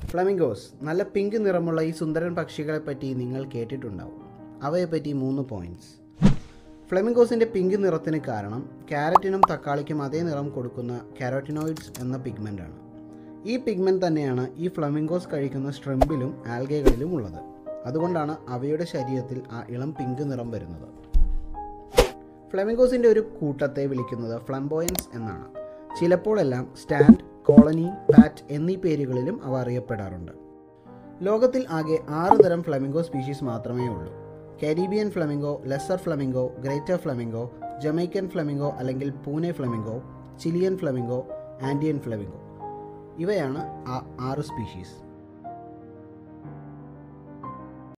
Flamingos നല്ല pink നിറമുള്ള ഈ സുന്ദരൻ പക്ഷികളെപ്പറ്റി നിങ്ങൾ കേട്ടിട്ടുണ്ടാവും. അവയെപ്പറ്റി 3 പോയിന്റ്സ്. ഫ്ലമിംഗോസിൻ്റെ പിങ്ക് നിറത്തിന് കാരണം ക്യാരറ്റിനും തക്കാളിക്കും അതേ നിറം കൊടുക്കുന്ന കാരോറ്റിനോയിഡ്സ് എന്ന പിഗ്മെൻ്റാണ്. ഈ പിഗ്മെൻറ്റ് തന്നെയാണ് ഈ ഫ്ലമിംഗോസ് കഴിക്കുന്ന ഷ്രിമ്പിലും ആൽഗകളിലും ഉള്ളത്. അതുകൊണ്ടാണ് അവയുടെ ശരീരത്തിൽ ആ ഇളം പിങ്ക് നിറം വരുന്നത്. ഫ്ലമിംഗോസിൻ്റെ ഒരു കൂട്ടത്തെ വിളിക്കുന്നത് ഫ്ലംബോയൻസ് എന്നാണ്. ചിലപ്പോഴെല്ലാം സ്റ്റാൻഡ്, കോളനി, പാറ്റ് എന്നീ പേരുകളിലും അവ അറിയപ്പെടാറുണ്ട്. ലോകത്തിൽ ആകെ 6 തരം ഫ്ലമിംഗോ സ്പീഷീസ് മാത്രമേ ഉള്ളൂ. Caribbean flamingo, lesser flamingo, greater flamingo, Jamaican flamingo അല്ലെങ്കിൽ Puna flamingo, Chilean flamingo, Andean flamingo. ഇവയാണ് ആ 6 സ്പീഷീസ്.